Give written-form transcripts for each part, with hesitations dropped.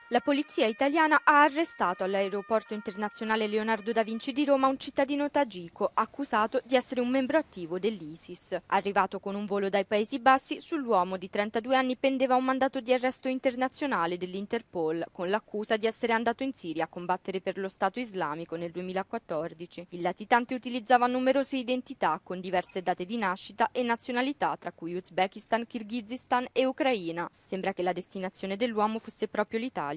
La polizia italiana ha arrestato all'aeroporto internazionale Leonardo da Vinci di Roma un cittadino tagiko accusato di essere un membro attivo dell'ISIS. Arrivato con un volo dai Paesi Bassi, sull'uomo di 32 anni pendeva un mandato di arresto internazionale dell'Interpol con l'accusa di essere andato in Siria a combattere per lo Stato islamico nel 2014. Il latitante utilizzava numerose identità con diverse date di nascita e nazionalità, tra cui Uzbekistan, Kirghizistan e Ucraina. Sembra che la destinazione dell'uomo fosse proprio l'Italia.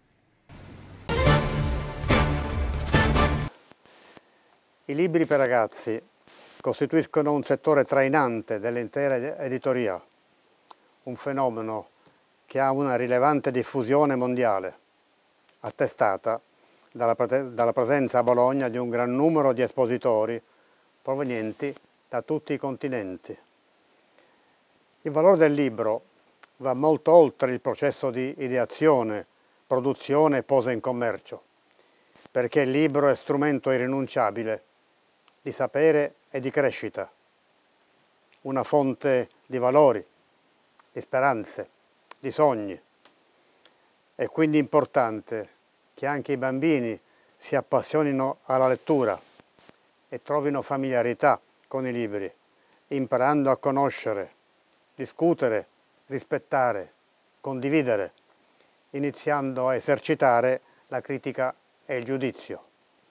I libri per ragazzi costituiscono un settore trainante dell'intera editoria, un fenomeno che ha una rilevante diffusione mondiale, attestata dalla presenza a Bologna di un gran numero di espositori provenienti da tutti i continenti. Il valore del libro va molto oltre il processo di ideazione, produzione e posa in commercio, perché il libro è strumento irrinunciabile di sapere e di crescita, una fonte di valori, di speranze, di sogni. È quindi importante che anche i bambini si appassionino alla lettura e trovino familiarità con i libri, imparando a conoscere, discutere, rispettare, condividere, iniziando a esercitare la critica e il giudizio.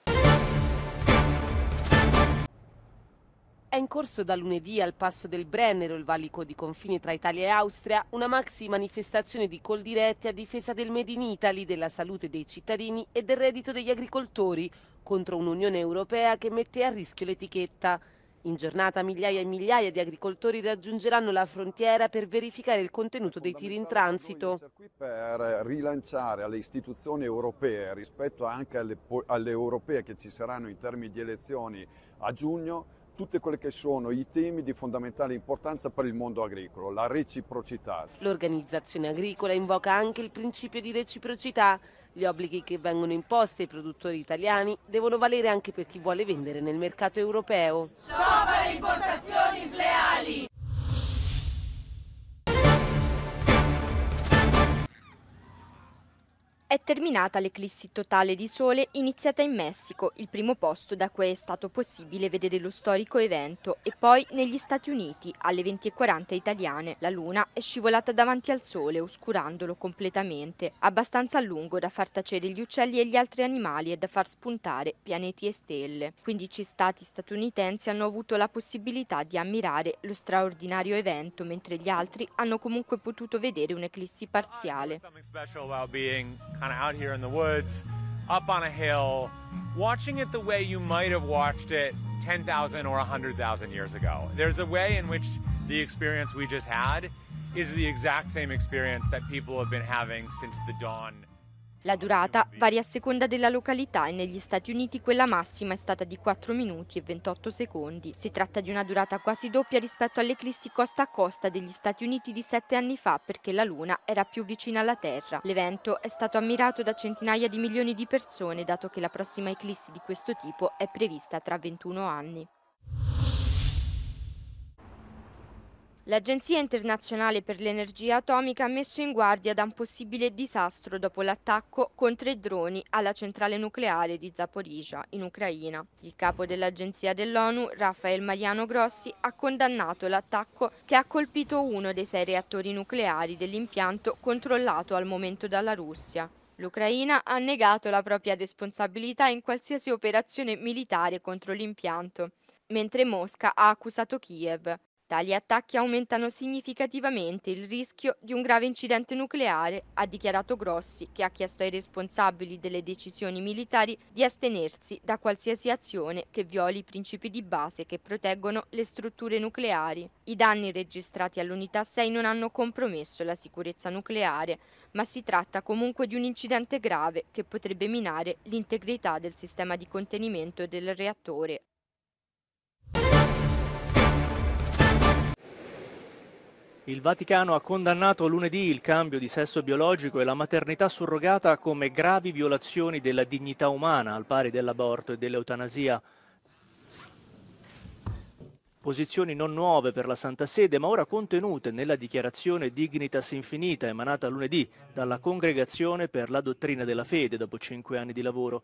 È in corso da lunedì al Passo del Brennero, il valico di confine tra Italia e Austria, una maxi manifestazione di Coldiretti a difesa del Made in Italy, della salute dei cittadini e del reddito degli agricoltori, contro un'Unione Europea che mette a rischio l'etichetta. In giornata migliaia e migliaia di agricoltori raggiungeranno la frontiera per verificare il contenuto dei tiri in transito. Noi siamo qui per rilanciare alle istituzioni europee, rispetto anche alle europee che ci saranno in termini di elezioni a giugno, tutti quelli che sono i temi di fondamentale importanza per il mondo agricolo, la reciprocità. L'organizzazione agricola invoca anche il principio di reciprocità. Gli obblighi che vengono imposti ai produttori italiani devono valere anche per chi vuole vendere nel mercato europeo. Stop alle importazioni sleali! È terminata l'eclissi totale di sole iniziata in Messico, il primo posto da cui è stato possibile vedere lo storico evento, e poi negli Stati Uniti, alle 20:40 italiane. La luna è scivolata davanti al sole, oscurandolo completamente, abbastanza a lungo da far tacere gli uccelli e gli altri animali e da far spuntare pianeti e stelle. 15 stati statunitensi hanno avuto la possibilità di ammirare lo straordinario evento, mentre gli altri hanno comunque potuto vedere un'eclissi parziale. Kind of out here in the woods, up on a hill, watching it the way you might have watched it 10,000 or 100,000 years ago. There's a way in which the experience we just had is the exact same experience that people have been having since the dawn. La durata varia a seconda della località e negli Stati Uniti quella massima è stata di 4 minuti e 28 secondi. Si tratta di una durata quasi doppia rispetto all'eclissi costa a costa degli Stati Uniti di 7 anni fa, perché la Luna era più vicina alla Terra. L'evento è stato ammirato da centinaia di milioni di persone, dato che la prossima eclissi di questo tipo è prevista tra 21 anni. L'Agenzia internazionale per l'energia atomica ha messo in guardia da un possibile disastro dopo l'attacco con 3 droni alla centrale nucleare di Zaporizhzhia, in Ucraina. Il capo dell'agenzia dell'ONU, Rafael Mariano Grossi, ha condannato l'attacco che ha colpito uno dei 6 reattori nucleari dell'impianto controllato al momento dalla Russia. L'Ucraina ha negato la propria responsabilità in qualsiasi operazione militare contro l'impianto, mentre Mosca ha accusato Kiev. Tali attacchi aumentano significativamente il rischio di un grave incidente nucleare, ha dichiarato Grossi, che ha chiesto ai responsabili delle decisioni militari di astenersi da qualsiasi azione che violi i principi di base che proteggono le strutture nucleari. I danni registrati all'unità 6 non hanno compromesso la sicurezza nucleare, ma si tratta comunque di un incidente grave che potrebbe minare l'integrità del sistema di contenimento del reattore. Il Vaticano ha condannato lunedì il cambio di sesso biologico e la maternità surrogata come gravi violazioni della dignità umana, al pari dell'aborto e dell'eutanasia. Posizioni non nuove per la Santa Sede, ma ora contenute nella dichiarazione Dignitas Infinita emanata lunedì dalla Congregazione per la Dottrina della Fede dopo 5 anni di lavoro.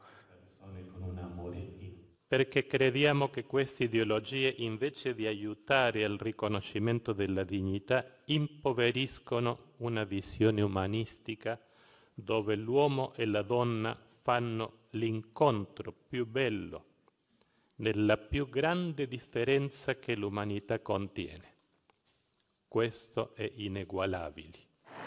Perché crediamo che queste ideologie, invece di aiutare al riconoscimento della dignità, impoveriscono una visione umanistica dove l'uomo e la donna fanno l'incontro più bello nella più grande differenza che l'umanità contiene. Questo è inegualabile.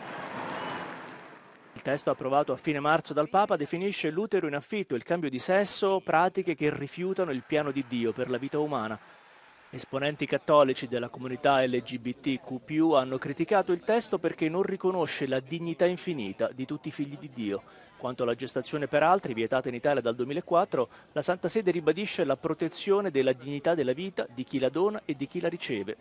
Il testo approvato a fine marzo dal Papa definisce l'utero in affitto e il cambio di sesso pratiche che rifiutano il piano di Dio per la vita umana. Esponenti cattolici della comunità LGBTQ+, hanno criticato il testo perché non riconosce la dignità infinita di tutti i figli di Dio. Quanto alla gestazione per altri, vietata in Italia dal 2004, la Santa Sede ribadisce la protezione della dignità della vita di chi la dona e di chi la riceve.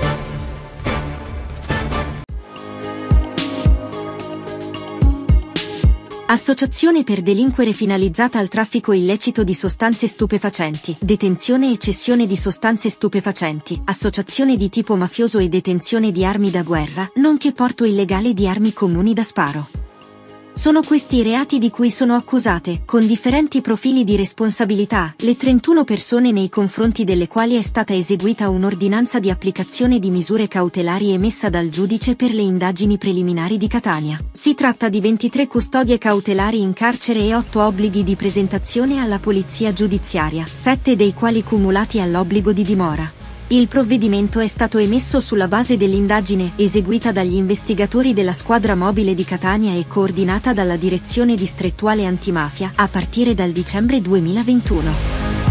Associazione per delinquere finalizzata al traffico illecito di sostanze stupefacenti, detenzione e cessione di sostanze stupefacenti, associazione di tipo mafioso e detenzione di armi da guerra, nonché porto illegale di armi comuni da sparo. Sono questi i reati di cui sono accusate, con differenti profili di responsabilità, le 31 persone nei confronti delle quali è stata eseguita un'ordinanza di applicazione di misure cautelari emessa dal giudice per le indagini preliminari di Catania. Si tratta di 23 custodie cautelari in carcere e 8 obblighi di presentazione alla polizia giudiziaria, 7 dei quali cumulati all'obbligo di dimora. Il provvedimento è stato emesso sulla base dell'indagine eseguita dagli investigatori della squadra mobile di Catania e coordinata dalla Direzione Distrettuale Antimafia a partire dal dicembre 2021.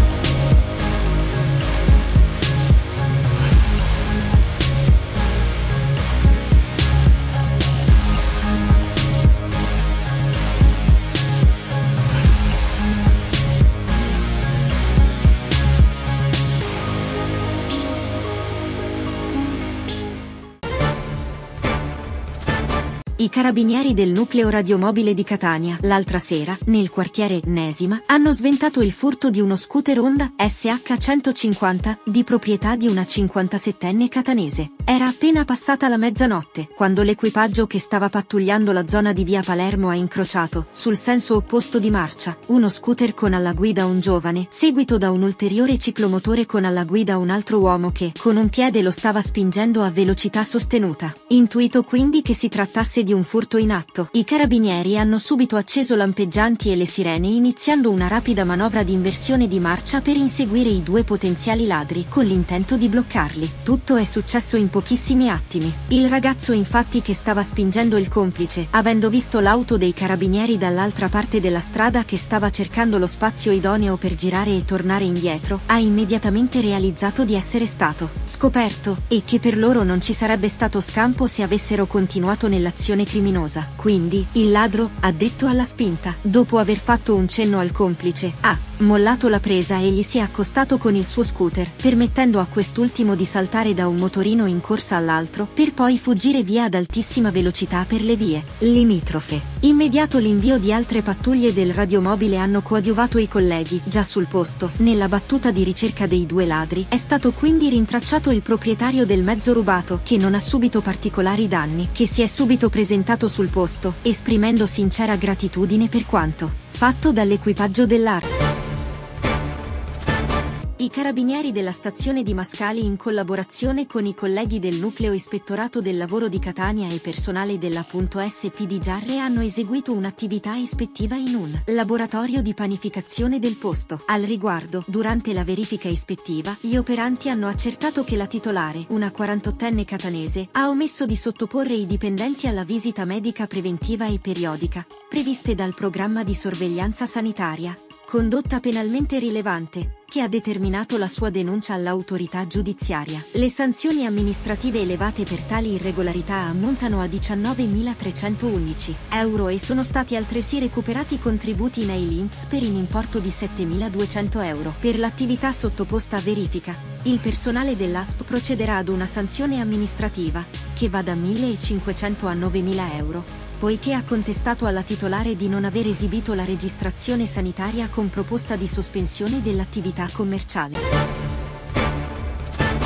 I carabinieri del nucleo radiomobile di Catania, l'altra sera, nel quartiere Nesima, hanno sventato il furto di uno scooter Honda SH150 di proprietà di una 57enne catanese. Era appena passata la mezzanotte, quando l'equipaggio che stava pattugliando la zona di via Palermo ha incrociato, sul senso opposto di marcia, uno scooter con alla guida un giovane, seguito da un ulteriore ciclomotore con alla guida un altro uomo che, con un piede lo stava spingendo a velocità sostenuta. Intuito quindi che si trattasse di un furto in atto. I carabinieri hanno subito acceso lampeggianti e le sirene iniziando una rapida manovra di inversione di marcia per inseguire i due potenziali ladri con l'intento di bloccarli. Tutto è successo in pochissimi attimi. Il ragazzo infatti che stava spingendo il complice, avendo visto l'auto dei carabinieri dall'altra parte della strada che stava cercando lo spazio idoneo per girare e tornare indietro, ha immediatamente realizzato di essere stato scoperto e che per loro non ci sarebbe stato scampo se avessero continuato nell'azione criminosa. Quindi, il ladro, addetto alla spinta, dopo aver fatto un cenno al complice, ha mollato la presa e gli si è accostato con il suo scooter, permettendo a quest'ultimo di saltare da un motorino in corsa all'altro, per poi fuggire via ad altissima velocità per le vie limitrofe. Immediato l'invio di altre pattuglie del radiomobile hanno coadiuvato i colleghi, già sul posto. Nella battuta di ricerca dei due ladri, è stato quindi rintracciato il proprietario del mezzo rubato, che non ha subito particolari danni, che si è subito presentato sul posto, esprimendo sincera gratitudine per quanto fatto dall'equipaggio dell'AR. I carabinieri della stazione di Mascali, in collaborazione con i colleghi del nucleo ispettorato del lavoro di Catania e personale della SP di Giarre, hanno eseguito un'attività ispettiva in un laboratorio di panificazione del posto. Al riguardo, durante la verifica ispettiva, gli operanti hanno accertato che la titolare, una 48enne catanese, ha omesso di sottoporre i dipendenti alla visita medica preventiva e periodica, previste dal programma di sorveglianza sanitaria, condotta penalmente rilevante, che ha determinato la sua denuncia all'autorità giudiziaria. Le sanzioni amministrative elevate per tali irregolarità ammontano a 19.311 euro e sono stati altresì recuperati contributi in INPS per un importo di 7.200 euro. Per l'attività sottoposta a verifica, il personale dell'ASP procederà ad una sanzione amministrativa, che va da 1.500 a 9.000 euro, poiché ha contestato alla titolare di non aver esibito la registrazione sanitaria con proposta di sospensione dell'attività commerciale.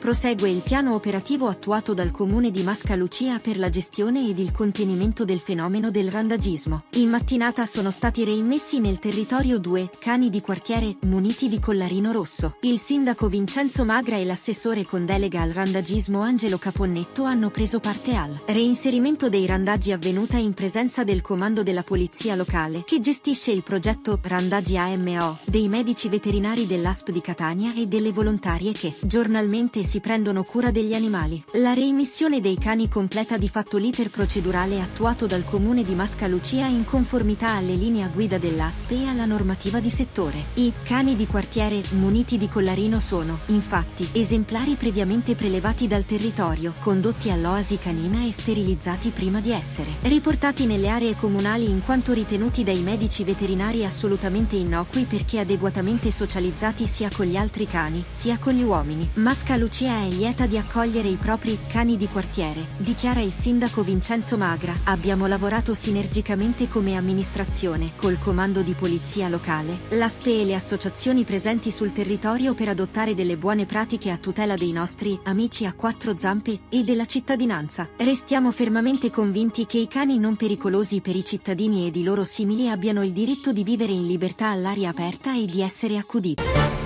prosegue il piano operativo attuato dal comune di Mascalucia per la gestione ed il contenimento del fenomeno del randagismo. In mattinata sono stati reimmessi nel territorio 2 cani di quartiere muniti di collarino rosso. Il sindaco Vincenzo Magra e l'assessore con delega al randagismo Angelo Caponnetto hanno preso parte al reinserimento dei randagi avvenuta in presenza del comando della polizia locale che gestisce il progetto Randagi AMO, dei medici veterinari dell'ASP di Catania e delle volontarie che giornalmente si prendono cura degli animali. La reimmissione dei cani completa di fatto l'iter procedurale attuato dal comune di Mascalucia in conformità alle linee guida dell'ASP e alla normativa di settore. I cani di quartiere muniti di collarino sono, infatti, esemplari previamente prelevati dal territorio, condotti all'oasi canina e sterilizzati prima di essere riportati nelle aree comunali in quanto ritenuti dai medici veterinari assolutamente innocui perché adeguatamente socializzati sia con gli altri cani, sia con gli uomini. Mascalucia è lieta di accogliere i propri cani di quartiere, dichiara il sindaco Vincenzo Magra. Abbiamo lavorato sinergicamente come amministrazione, col comando di polizia locale, l'ASP e le associazioni presenti sul territorio per adottare delle buone pratiche a tutela dei nostri amici a quattro zampe e della cittadinanza. Restiamo fermamente convinti che i cani non pericolosi per i cittadini ed i loro simili abbiano il diritto di vivere in libertà all'aria aperta e di essere accuditi.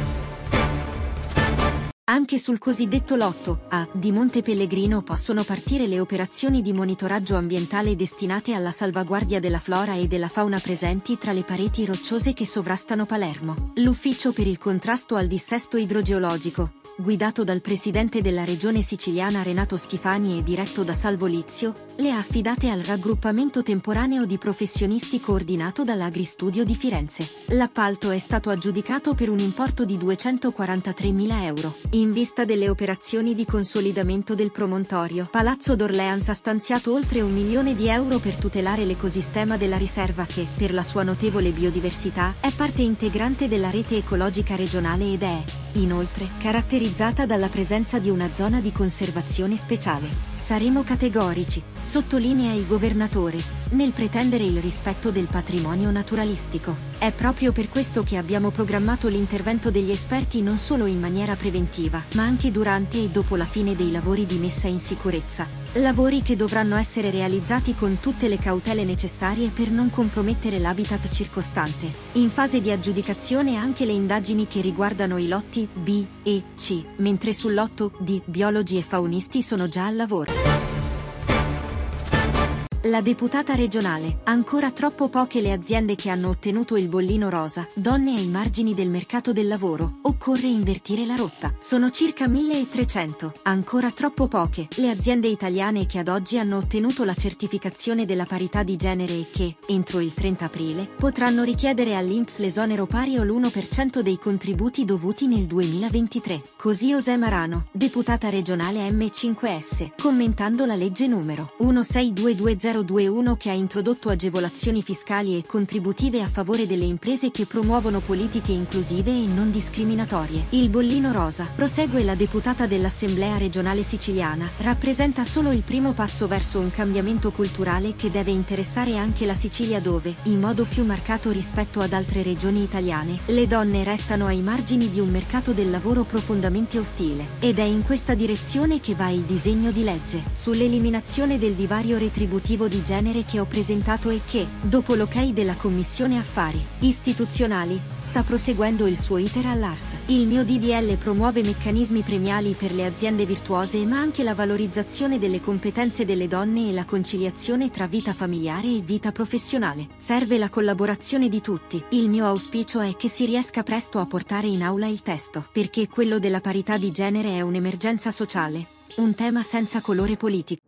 Anche sul cosiddetto lotto A di Monte Pellegrino possono partire le operazioni di monitoraggio ambientale destinate alla salvaguardia della flora e della fauna presenti tra le pareti rocciose che sovrastano Palermo. L'Ufficio per il contrasto al dissesto idrogeologico, guidato dal presidente della regione siciliana Renato Schifani e diretto da Salvo Lizio, le ha affidate al raggruppamento temporaneo di professionisti coordinato dall'Agristudio di Firenze. L'appalto è stato aggiudicato per un importo di 243.000 euro. In vista delle operazioni di consolidamento del promontorio, Palazzo d'Orleans ha stanziato oltre 1 milione di euro per tutelare l'ecosistema della riserva che, per la sua notevole biodiversità, è parte integrante della rete ecologica regionale ed è, inoltre, caratterizzata dalla presenza di una zona di conservazione speciale. Saremo categorici, sottolinea il governatore, nel pretendere il rispetto del patrimonio naturalistico. È proprio per questo che abbiamo programmato l'intervento degli esperti non solo in maniera preventiva, ma anche durante e dopo la fine dei lavori di messa in sicurezza. Lavori che dovranno essere realizzati con tutte le cautele necessarie per non compromettere l'habitat circostante. In fase di aggiudicazione anche le indagini che riguardano i lotti B e C, mentre sul lotto D biologi e faunisti sono già al lavoro. La deputata regionale, ancora troppo poche le aziende che hanno ottenuto il bollino rosa, donne ai margini del mercato del lavoro, occorre invertire la rotta. Sono circa 1300, ancora troppo poche, le aziende italiane che ad oggi hanno ottenuto la certificazione della parità di genere e che, entro il 30 aprile, potranno richiedere all'INPS l'esonero pari all'1% dei contributi dovuti nel 2023. Così José Marano, deputata regionale M5S, commentando la legge numero 16222021 che ha introdotto agevolazioni fiscali e contributive a favore delle imprese che promuovono politiche inclusive e non discriminatorie. Il bollino rosa, prosegue la deputata dell'Assemblea regionale siciliana, rappresenta solo il primo passo verso un cambiamento culturale che deve interessare anche la Sicilia dove, in modo più marcato rispetto ad altre regioni italiane, le donne restano ai margini di un mercato del lavoro profondamente ostile. Ed è in questa direzione che va il disegno di legge sull'eliminazione del divario retributivo di genere che ho presentato e che, dopo l'ok della Commissione Affari Istituzionali, sta proseguendo il suo iter all'ARS. Il mio DDL promuove meccanismi premiali per le aziende virtuose ma anche la valorizzazione delle competenze delle donne e la conciliazione tra vita familiare e vita professionale. Serve la collaborazione di tutti. Il mio auspicio è che si riesca presto a portare in aula il testo, perché quello della parità di genere è un'emergenza sociale, un tema senza colore politico.